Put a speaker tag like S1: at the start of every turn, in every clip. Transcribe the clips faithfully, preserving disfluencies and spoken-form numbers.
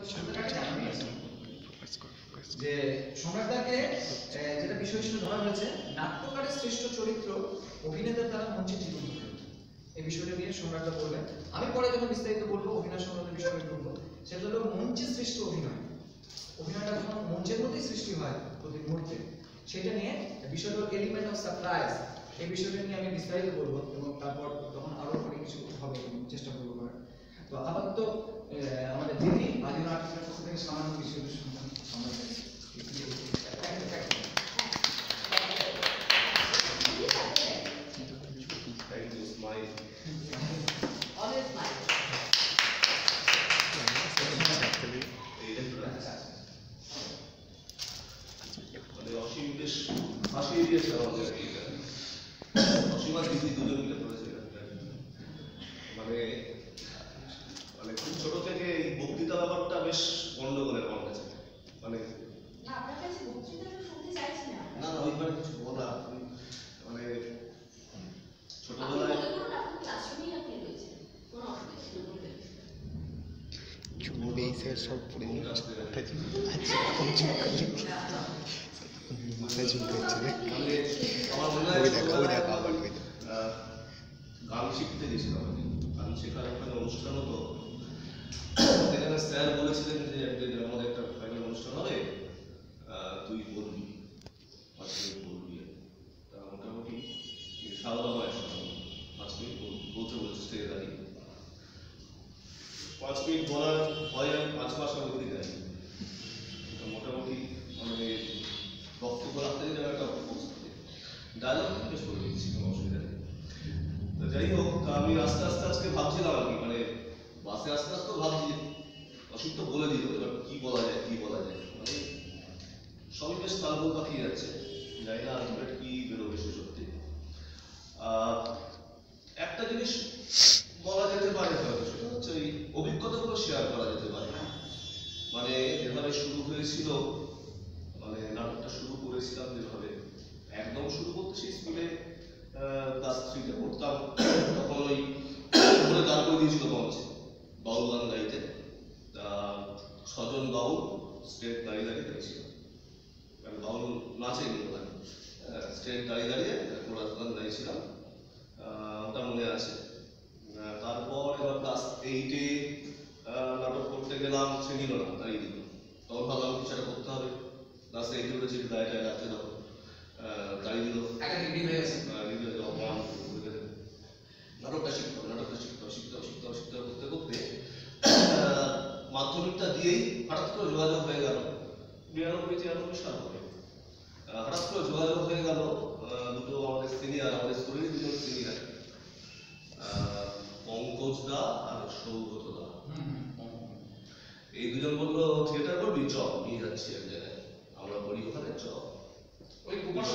S1: যে সম্রাটদাকে যেটা বিষয় হিসেবে ধরা হয়েছে নাট্যকারের শ্রেষ্ঠ চরিত্র অভিনেতার দ্বারা মঞ্চে জীবন্ত হয়ে ওঠে। এই বিষয়টা নিয়ে সম্রাটদা বলবেন। আমি পরে যখন বিস্তারিত বলবো অভিনয় সংক্রান্ত বিষয়ে বলবো, সেটা হলো মঞ্চে সৃষ্ট অভিনয়। অভিনয়টা যখন মঞ্চের মধ্যেই সৃষ্টি হয় প্রতি মুহূর্তে, সেটা নিয়ে বিষয়টা হলো এলিমেন্ট অফ সারপ্রাইজ। এই বিষয়টা নিয়ে আমি বিস্তারিত বলবো এবং তারপর তখন আরো অনেক কিছু হবে চেষ্টা করবো করার। তো আপাতত আমাদের দিদি আদিনা আর্টিস্টের পক্ষ থেকে সামান্য কিছু
S2: অসীম বেশ ফাঁসিয়ে দিয়েছে আমাদের অসীম আর দিদি দুজন মিলে করেছে। মানে মানে খুব ছোট থেকে এই বক্তৃতা ব্যাপারটা বেশ গন্ডগোলের আমার কাছে। মানে না না ওইবার কিছু বলা মানে ছোটবেলায়
S3: সব পড়ে মাথায় ঝুলতে হচ্ছে
S2: গান শিখতে গেছিলাম। গান শেখার ওখানে অনুষ্ঠান হতো, সেখানে স্যার বলেছিলেন যে আমাদের একটা ফাইনাল অনুষ্ঠান হবে, তুই বলবি পাঁচ মিনিট বলবি। তা মোটামুটি সাদা মায়ের সাথে পাঁচ মিনিট বলতে বলছে স্টেজে দাঁড়িয়ে। পাঁচ মিনিট বলার ভয় আমি পাঁচ মাস অবধি যাই। মোটামুটি মানে বক্তব্য রাখতে গেলে একটা ডায়লগ বেশ করে দিচ্ছি, কোনো অসুবিধা নেই। তো যাই হোক, আমি আস্তে আস্তে আজকে ভাবছিলাম আর কি, মানে বাসে আস্তে আস্তে ভাবছি অসুখ তো বলে দিল, এবার কি বলা যায় কি বলা যায়, মানে সবই বেশ তালগোল পাকিয়ে যাচ্ছে। জানি না আলটিমেট কি বেরোবে সে সত্যি। একটা জিনিস বলা যেতে পারে হয়তো, সেটা হচ্ছে ওই অভিজ্ঞতাগুলো শেয়ার করা যেতে পারে। মানে যেভাবে শুরু হয়েছিল, মানে নাটকটা শুরু করেছিলাম যেভাবে, একদম শুরু করতে সেই স্কুলে ক্লাস থ্রিতে পড়তাম, তখন ওই বলে দাঁড় করে দিয়েছিল মঞ্চে বাউল গান গাইতে। ছজন বাউল স্টেট দাঁড়িয়ে দাঁড়িয়ে গাইছিল, কারণ বাউল নাচেনি ওখানে, স্টেট দাঁড়িয়ে দাঁড়িয়ে কোরাস গান গাইছিলাম, ওটা মনে আছে। তারপর এবার ক্লাস এইটে নাটক করতে গেলাম, সে নিল না, দাঁড়িয়ে দিল। তখন ভাবলাম কিছু একটা করতে হবে। ক্লাস এইটে উঠেছি, গায়ে টায়ে রাখতে তখন দাঁড়িয়ে দিল, নাটকটা শিখতে হবে নাটকটা শিখতে হবে শিখতে হবে শিখতে হবে শিখতে হবে করতে করতে মাধ্যমিকটা দিয়েই হঠাৎ করে যোগাযোগ হয়ে গেল বিরানব্বই তিরানব্বই সাল হবে। হঠাৎ করে যোগাযোগ হয়ে গেল দুটো আমাদের সিনিয়র, আমাদের স্কুলের দুজন সিনিয়র, পঙ্কজ দা আর সৌগত দা। এই দুজন বললো থিয়েটার করবি, চ নিয়ে যাচ্ছি এক জায়গায়, আমরা বলি ওখানে চ। ওই পুলিশ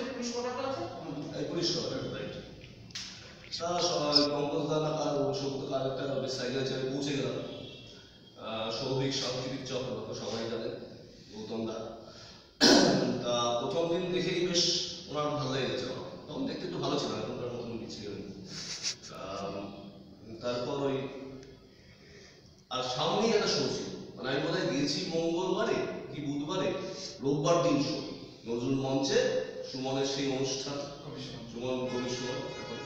S2: পঙ্কজ দা না কার সৌগত কার একটা সাইকেল চেপে পৌঁছে গেলাম। সৌভিক সাংস্কৃতিক চক্র সবাই জানেন, গৌতম দা। তা প্রথম দিন দেখেই বেশ ওনার ভালো লেগে গেছে, তখন দেখতে একটু ভালো ছিল, এখনকার মতন ছিল। তারপর ওই আর সামনেই একটা শো ছিল, মানে আমি বোধহয় গিয়েছি মঙ্গলবারে কি বুধবারে, রোববার দিন শো নজরুল মঞ্চে, সুমনের সেই অনুষ্ঠান, সুমন কবি সুমন।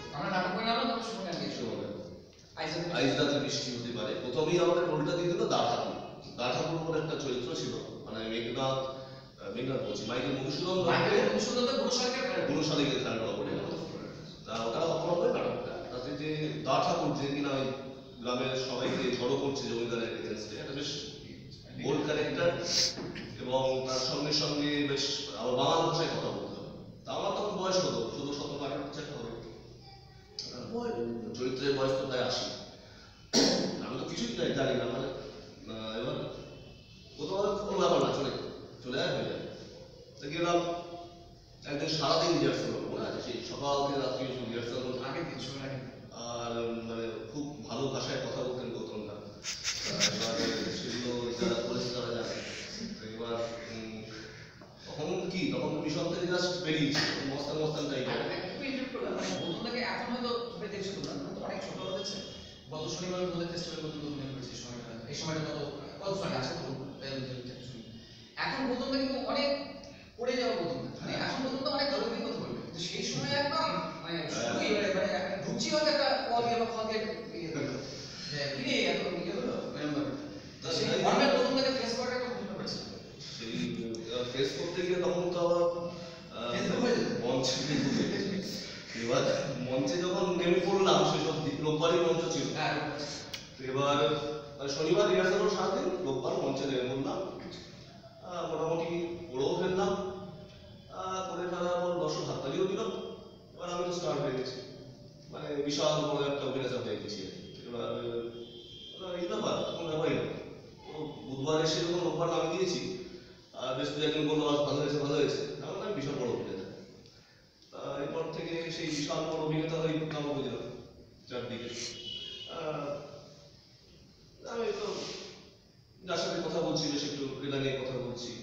S2: আইজদাতে বৃষ্টি হতে পারে, প্রথমেই আমাদের রোলটা দিয়ে দিল দা ঠাকুর। দা ঠাকুর বলে একটা চরিত্র ছিল, মানে মেঘনাথ মেঘনাথ বলছি মাইকেল মধুসূদন গুণশালীকে খেলাটা করে। তা ওটা অপরাধ নাটকটা, তাতে যে দা ঠাকুর যে কিনা ওই গ্রামের সবাইকে জড়ো করছে জমিদারের এগেনস্টে, একটা বেশ বোল্ড ক্যারেক্টার, এবং তার সঙ্গে সঙ্গে বেশ আবার বাংলা ভাষায় কথা বলতে হবে। তা আমার তখন বয়স হতো ষোলো সতেরো আঠারো চেষ্টা হবে, চরিত্রের বয়স তো প্রায় আশি। আমি তো কিছুই জানি না, মানে এবার কোথাও কোনো ব্যাপার না, চলে চলে আয় হয়ে যাবে। তো গেলাম একদিন সারাদিন রিহার্সাল হলো, মনে আছে সেই সকাল থেকে রাত্রি রিহার্সাল হলো, আগের দিন সময়। আর মানে খুব ভালো ভাষায় কথা বলতেন গৌতম দা। এবার শনিবার রিহার্সাল সারাদিন, রোববার মঞ্চে নেমে বললাম, মোটামুটি পড়েও ফেললাম, করে ফেলার পর দর্শক হাততালিও দিল। এবার আমি তো স্টার্ট হয়ে গেছি, মানে বিশাল বড় একটা অভিনেতা হয়ে গেছি। এবার এই ব্যাপার তখন ব্যাপারই না, বুধবার এসে যখন রোববার নামে দিয়েছি, আর বেশ দু একজন বললো ভালো হয়েছে ভালো হয়েছে, আমার আমি বিশাল বড় অভিনেতা। এরপর থেকে সেই বিশাল বড় অভিনেতা হয়ে নাম বুঝলাম চারদিকে। আমি তো যার সাথে কথা বলছি বেশ একটু ক্রীড়া নিয়ে কথা বলছি,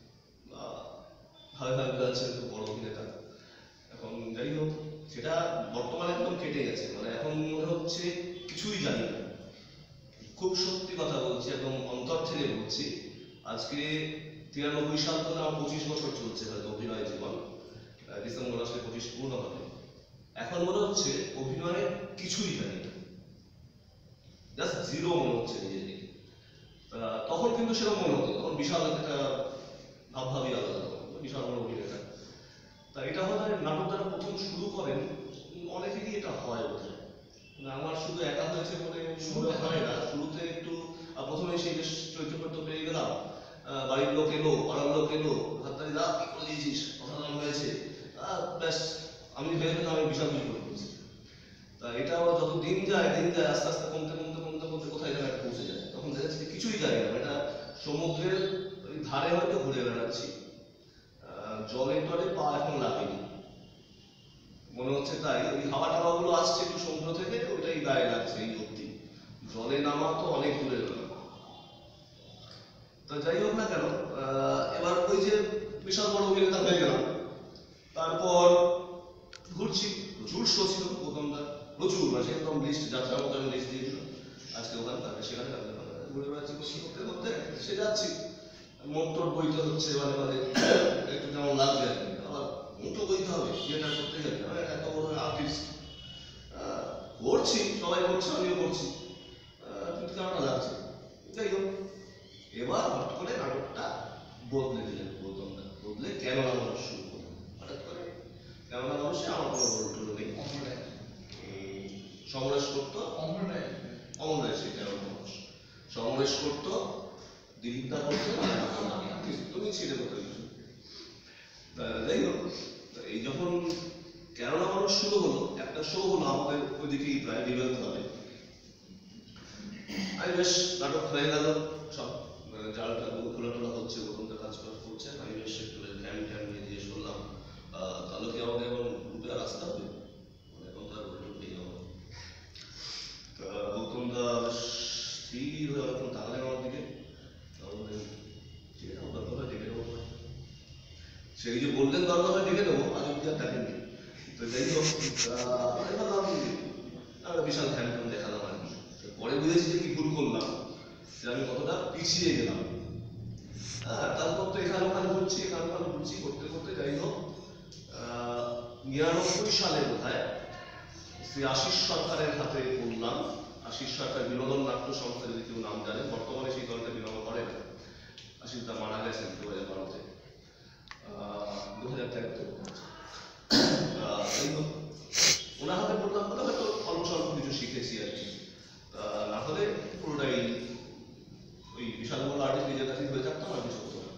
S2: ভাবে ভাবে যাচ্ছে খুব বড় অভিনেতা। এখন যাই হোক, সেটা বর্তমানে একদম কেটে গেছে, মানে এখন মনে হচ্ছে কিছুই জানি না। খুব সত্যি কথা বলছি, একদম অন্তর থেকে বলছি। আজকে তিরানব্বই সাল তো আমার পঁচিশ বছর চলছে হয়তো অভিনয় জীবন, ডিসেম্বর আসলে পঁচিশ পূর্ণ হবে। এখন মনে হচ্ছে অভিনয়ে কিছুই জানি না, জাস্ট জিরো মনে হচ্ছে নিজেকে। তখন কিন্তু সেরকম মনে হতো, তখন বিশাল একটা ভাবভাবি আলাদা, বিশাল বড় অভিনেতা। তা এটা হয় নাটক যারা প্রথম শুরু করেন অনেকেরই এটা হয় বোধ হয়, আমার শুধু একা হয়েছে বলে মনে হয় না। শুরুতে একটু প্রথমে সেই বেশ চৈতন্য পেয়ে গেলাম, বাড়ির লোক এলো, পাড়ার লোক এলো, হাততালি দা কি করে দিয়েছিস, অসাধারণ হয়েছে, ব্যাস আমি ভেবে ফেললাম আমি বিশাল কিছু করে দিয়েছি। তা এটা যত দিন যায় দিন যায় আস্তে আস্তে কমতে কমতে কমতে কমতে কোথায় যেন একটা পৌঁছে যায়। তখন দেখা যাচ্ছে কিছুই যায় না, এটা সমুদ্রের ওই ধারে হয়তো ঘুরে বেড়াচ্ছি, জলে টলে পা এখন লাগেনি মনে হচ্ছে। তাই ওই হাওয়া টাওয়া গুলো আসছে একটু সমুদ্র থেকে, ওইটাই গায়ে লাগছে এই অব্দি, জলে নামা তো অনেক দূরে গেল। তা যাই হোক না কেন, এবার ওই যে বিশাল বড় অভিনেতা হয়ে গেলাম, তারপর ঘুরছি, প্রচুর শো ছিল প্রথমটা, প্রচুর, মানে একদম লিস্ট যাত্রার মতো আমি লিস্ট দিয়েছিল। আজকে ওখানে থাকে সেখানে ঘুরে বেড়াচ্ছি, করতে করতে সে যাচ্ছি, মোটর বইতে হচ্ছে মাঝে মাঝে, একটু কেমন লাগছে আর কি। আবার মোটো বইতে হবে, থিয়েটার করতে গেলে এত বড় আর্টিস্ট করছি, সবাই করছে আমিও করছি, কিন্তু কেমনটা লাগছে। যাই হোক, এবার হঠাৎ করে নাটকটা বদলে দিলেন, বলতাম না বদলে কেননা মানুষ শুরু করলেন হঠাৎ করে। কেননা মানুষে আমার কোনো রোল টোল নেই, সমরেশ করতো, অমর রায় সে কেননা মানুষ সমরেশ করতো, দিলীপদা করতো, তুমি ছিলে কোথায় কিছু। যাই হোক, এই যখন কেননা মানুষ শুরু হলো, একটা শো হলো আমাদের ওইদিকেই প্রায় বিবেক হবে, আমি বেশ নাটক হয়ে গেল, সব জালটা খোলা টোলা হচ্ছে, ওখানটা কাজ করছে, আমি বেশ একটু ক্যাম ট্যাম নিয়ে দিয়ে শুনলাম তাহলে কি আমাদের এখন গ্রুপে আর আসতে হবে, মানে এখন তার নেই আমার। তা গৌতমদা বেশ স্থির হয়ে এখন তাকালেন আমার দিকে, সেই যে বললেন দরকার হয় ডেকে দেবো, আজ অব্দি আর ডাকেননি। তো যাই হোক, আমরা বিশাল ধ্যান ট্যান দেখালাম আর কি। পরে বুঝেছি যে কি ভুল করলাম, যে আমি কতটা পিছিয়ে গেলাম। হ্যাঁ, তারপর তো এখানে ওখানে ঘুরছি, এখানে ওখানে ঘুরছি করতে করতে যাই হোক, নিরানব্বই সালে বোধ হয় শ্রী আশিস সরকারের হাতে পড়লাম। আশিস সরকার বিনোদন নাট্য সংস্থা, যদি কেউ নাম জানেন, বর্তমানে সেই দলটা বিনোদন করে না, আশিস দা মারা গেছেন দু হাজার বারোতে, দু হাজার তেরোতে। যাই হোক, ওনার হাতে পড়লাম বলে হয়তো অল্প স্বল্প কিছু শিখেছি আর কি, না হলে পুরোটাই ওই বিশাল বড় আর্টিস্ট নিজের কাছে হয়ে থাকতাম আর কিছু হতো না।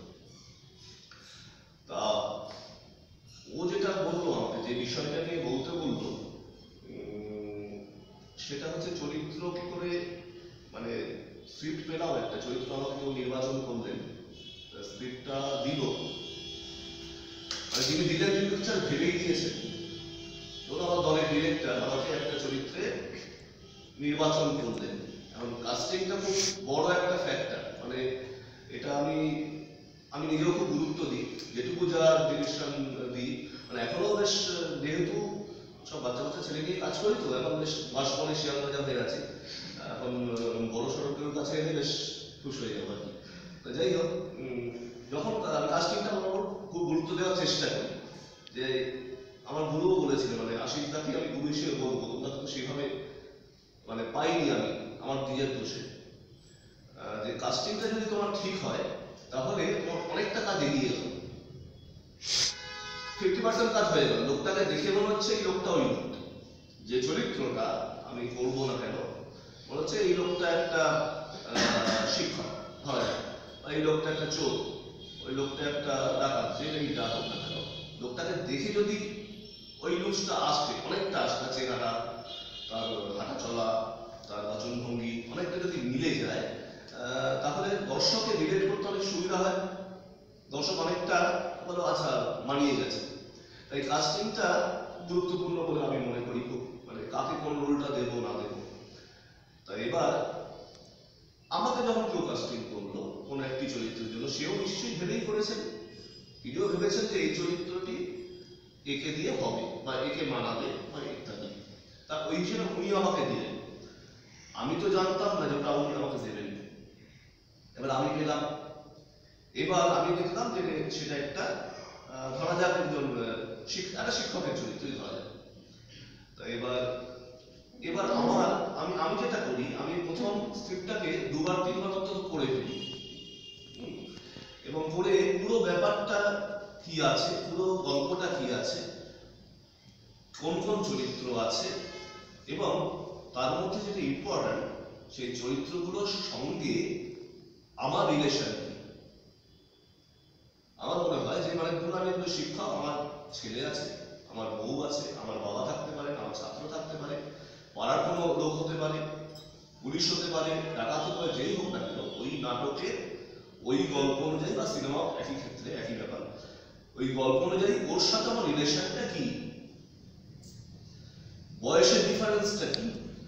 S2: তা ও যেটা বললো আমাকে, যে বিষয়টা নিয়ে বলতে বললো, সেটা হচ্ছে চরিত্র কি করে, মানে স্ক্রিপ্ট পেলাম, একটা চরিত্র আমাকে কেউ নির্বাচন করলেন, স্ক্রিপ্টটা দিল, আর যিনি দিলেন তিনি হচ্ছে ভেবেই দিয়েছেন। ধরুন আমার দলের ডিরেক্টর আমাকে একটা চরিত্রে নির্বাচন করলেন, এখন কাস্টিংটা খুব বড় একটা ফ্যাক্টর, মানে এটা আমি আমি নিজেও খুব গুরুত্ব দিই, যেটুকু যা ডিরেকশন দিই, মানে এখনো বেশ, যেহেতু সব বাচ্চা বাচ্চা ছেলে নিয়ে কাজ করি, তো এখন বেশ মাস পরে শিয়াল বাজার হয়ে গেছে, এখন বড় সড়কের কাছে এলে বেশ খুশ হয়ে যাবো আর কি। তো যাই হোক, যখন কাস্টিংটা আমার খুব গুরুত্ব দেওয়ার চেষ্টা করি, যে আমার গুরুও বলেছিল, মানে আশিস দাকে আমি গুরু হিসেবে বলবো, তোমরা তো সেভাবে মানে পাইনি আমি আমার নিজের দোষে, যে কাস্টিংটা যদি তোমার ঠিক হয় তাহলে তোমার অনেকটা কাজ এগিয়ে গেল, ফিফটি পার্সেন্ট কাজ হয়ে গেল। লোকটাকে দেখে মনে হচ্ছে এই লোকটা ওই লোকটা, যে চরিত্রটা আমি করবো না কেন, মনে হচ্ছে এই লোকটা একটা আহ, শিক্ষক, ধরা যায়, বা এই লোকটা একটা চোর, ওই লোকটা একটা ডাকাত, যেটাই ডাকাত না কেন, লোকটাকে দেখে যদি ওই লুকসটা আসবে, অনেকটা আসবে, চেহারা, তার হাঁটা চলা, তার বাচনভঙ্গি অনেকটা যদি মিলে যায়, আহ, তাহলে দর্শককে রিলেট করতে অনেক সুবিধা হয়। দর্শক অনেকটা বলো আচ্ছা মানিয়ে গেছে। তাই কাস্টিংটা গুরুত্বপূর্ণ বলে আমি মনে করি, খুব মানে কাকে কোন রোলটা দেবো না দেবো। তাই এবার আমাকে যখন কেউ কাস্টিং করলো কোন একটি চরিত্রের জন্য, সেও নিশ্চয়ই ভেবেই করেছেন, তিনিও ভেবেছেন যে এই চরিত্রটি একে দিয়ে হবে বা একে মানাবে বা ইত্যাদি। তা ওই হিসেবে উনি আমাকে দিলেন, আমি তো জানতাম না যে ওটা উনি আমাকে দেবেন। এবার আমি পেলাম, এবার আমি দেখলাম যে সেটা একটা আহ, ধরা যাক একজন শিক্ষা একটা শিক্ষকের চরিত্রই ধরা যাক। তো এবার এবার আমার আমি আমি যেটা করি, আমি প্রথম স্ক্রিপ্টটাকে দুবার তিনবার অন্তত পড়ে ফেলি, হুম, এবং পড়ে পুরো ব্যাপারটা কি আছে, পুরো গল্পটা কি আছে, কোন কোন চরিত্র আছে, এবং তার মধ্যে যেটা ইম্পর্টেন্ট সেই চরিত্রগুলোর সঙ্গে আমার রিলেশন। আমার মনে হয় যে মানে ধরুন আমি একজন শিক্ষক, আমার ছেলে আছে, আমার বউ আছে, আমার বাবা থাকতে পারে, আমার ছাত্র থাকতে পারে, পাড়ার কোনো লোক হতে পারে, পুলিশ হতে পারে, ডাকাত হতে পারে, যেই হোক না কেন, ওই নাটকে ওই গল্প অনুযায়ী বা সিনেমা একই ক্ষেত্রে একই ব্যাপার, ওই গল্প অনুযায়ী ওর সাথে আমার রিলেশনটা কি, বয়সের ডিফারেন্সটা কি,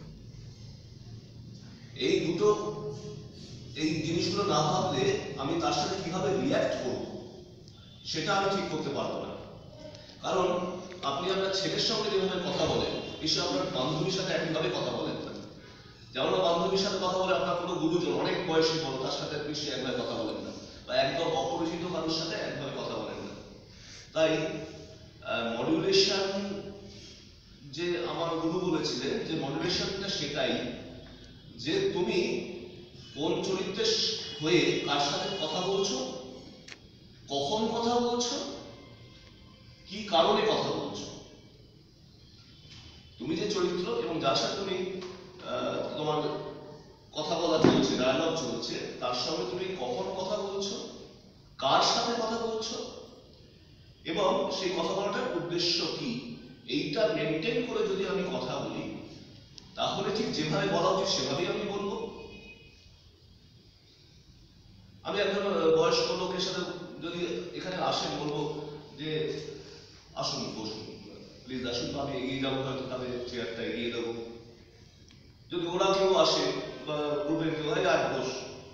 S2: এই দুটো এই জিনিসগুলো না ভাবলে আমি তার সাথে কিভাবে রিয়্যাক্ট করব সেটা আমি ঠিক করতে পারবো না। কারণ আপনি আপনার ছেলের সঙ্গে যেভাবে কথা বলেন, নিশ্চয়ই আপনার বান্ধবীর সাথে একইভাবে কথা বলেন না। যেমন বান্ধবীর সাথে কথা বলে আপনার কোনো গুরুজন অনেক বয়সী বড়, তার সাথে নিশ্চয়ই একভাবে কথা বলেন না, বা একদম অপরিচিত কারোর সাথে একভাবে কথা বলেন না। তাই মডুলেশন, যে আমার গুরু বলেছিলেন যে মডুলেশনটা শেখাই যে তুমি কোন চরিত্রের হয়ে কার সাথে কথা বলছো, কখন কথা বলছো, কি কারণে কথা বলছো। তুমি যে চরিত্র এবং যার সাথে তুমি তোমার কথা বলা চলছে, ডায়ালগ চলছে, তার সঙ্গে তুমি কখন কথা বলছো, কার সাথে কথা বলছো, এবং সেই কথা বলাটার উদ্দেশ্য কি, এইটা মেনটেন করে যদি আমি কথা বলি, তাহলে ঠিক যেভাবে বলা উচিত সেভাবেই আমি বলবো। আমি একজন বয়স্ক লোকের সাথে যদি এখানে আসেন, বলবো যে আসুন বসুন, প্লিজ আসুন, আমি এগিয়ে যাবো, হয়তো তাদের চেয়ারটা এগিয়ে দেবো। যদি ওরা কেউ আসে বা গ্রুপের কেউ হয়, আর বস,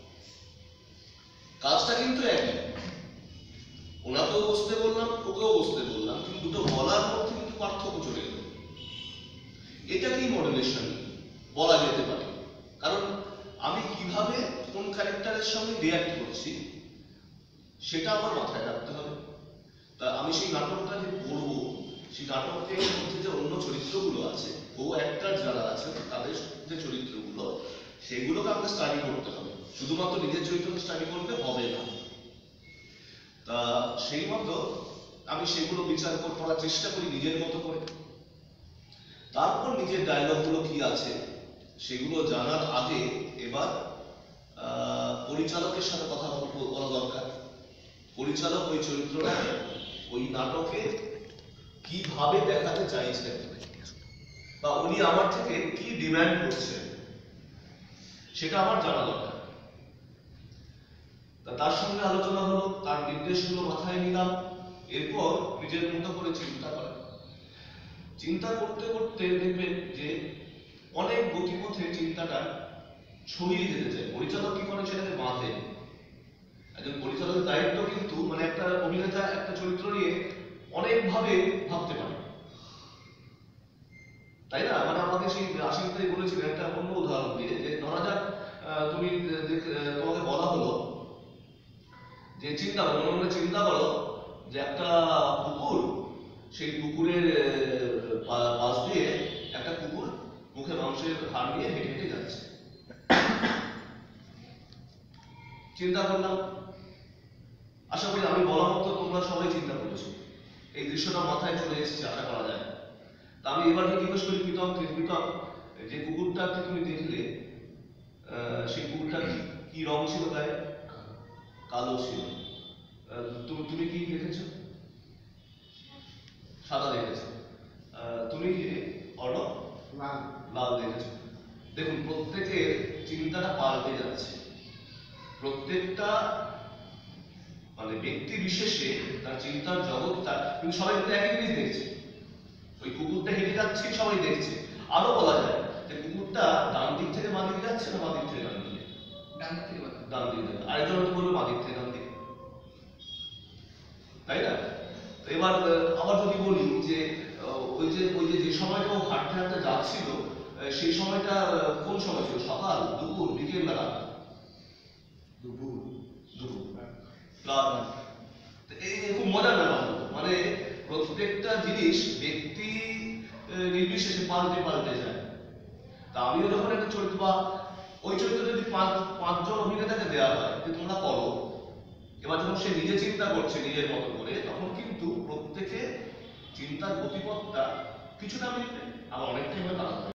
S2: কাজটা কিন্তু একই, ওনাকেও বসতে বললাম, ওকেও বসতে বললাম, কিন্তু দুটো বলার মধ্যে কিন্তু পার্থক্য চলে গেল। এটাকেই মডুলেশন বলা যেতে পারে। কারণ আমি কিভাবে কোন ক্যারেক্টারের সঙ্গে রিঅ্যাক্ট করছি সেটা আমার মাথায় রাখতে হবে। তা আমি সেই নাটকটা যে পড়বো, সেই নাটকের মধ্যে যে অন্য চরিত্রগুলো আছে, ও একটা যারা আছে তাদের যে চরিত্রগুলো, সেগুলোকে আমাকে স্টাডি করতে হবে। শুধুমাত্র নিজের চরিত্রকে স্টাডি করতে হবে না। তা সেই মতো আমি সেগুলো বিচার করার চেষ্টা করি নিজের মতো করে। তারপর নিজের ডায়লগগুলো কি আছে সেগুলো জানার আগে এবার পরিচালকের সাথে কথা বলা দরকার। পরিচালক ওই চরিত্রটাকে ওই নাটকে কিভাবে দেখাতে চাইছেন, বা উনি আমার থেকে কি ডিমান্ড করছেন, সেটা আমার জানা দরকার। তার সঙ্গে আলোচনা হলো, তার নির্দেশগুলো মাথায় নিলাম, এরপর নিজের মতো করে চিন্তা করা। চিন্তা করতে করতে দেখবেন যে অনেক গতিপথে চিন্তাটা ছড়িয়ে যেতে চায়। পরিচালক কি করে সেটাকে বাঁধে। একজন পরিচালকের দায়িত্ব কিন্তু মানে একটা অভিনেতা একটা চরিত্র নিয়ে অনেক ভাবে ভাবতে পারে, তাই না? মানে আমাকে সেই আশিকটাই বলেছিলেন একটা অন্য উদাহরণ দিয়ে, যে ধরা যাক তুমি তোমাকে বলা হলো যে চিন্তা করো, মনে মনে চিন্তা করো যে একটা পুকুর, সেই পুকুরের পাশ দিয়ে একটা কুকুর মুখে মাংসের হাড় নিয়ে হেঁটে হেঁটে যাচ্ছে। চিন্তা করলাম, আশা করি আমি বলার মতো তোমরা সবাই চিন্তা করেছো, এই দৃশ্যটা মাথায় চলে এসেছে, আশা করা যায়। তা আমি এবার জিজ্ঞেস করি প্রীতম, প্রীতম যে কুকুরটাকে তুমি দেখলে আহ, সেই কুকুরটার কি- কি রং ছিল গায়ে? কালো ছিল। আহ, তুমি তুমি কি দেখেছো? সাদা দেখেছো। আহ, তুমি কি অর্ণব? লাল দেখেছো। দেখুন, প্রত্যেকের চিন্তাটা পাল্টে যাচ্ছে। প্রত্যেকটা মানে ব্যক্তি বিশেষে তার চিন্তার জগৎটা, কিন্তু সবাই কিন্তু একই জিনিস দেখছে। ওই কুকুরটা হেঁটে যাচ্ছে, সবাই দেখছে। আরো বলা যায় যে কুকুরটা ডান দিক থেকে বাঁ দিকে যাচ্ছে না বাঁ দিক থেকে ডান দিকে?
S1: ডান দিক থেকে বাঁ দিকে।
S2: ডান দিকে। আরেকজন হয়তো বলবে বাঁ দিক থেকে ডান দিকে, তাই না? তো এবার আহ, আবার যদি বলি যে আহ, ওই যে ওই যে যে সময়টা ও হাঁটতে হাঁটতে যাচ্ছিল, আহ, সেই সময়টা আহ, কোন সময় ছিল? সকাল, দুপুর, বিকেল বেলা? দুপুর। দুপুর। রাত। তো এই এই খুব মজার ব্যাপার হলো। মানে প্রত্যেকটা জিনিস ব্যক্তি আহ, নির্বিশেষে পাল্টে পাল্টে যায়। তা আমিও যখন একটা চরিত্র বা ওই চরিত্র যদি পাঁচ পাঁচজন অভিনেতাকে দেওয়া হয় যে তোমরা করো, এবার যখন সে নিজে চিন্তা করছে নিজের মতো করে, তখন কিন্তু প্রত্যেকে চিন্তার গতিপথটা কিছুটা মিলবে, আবার অনেকটাই হয়তো আলাদা।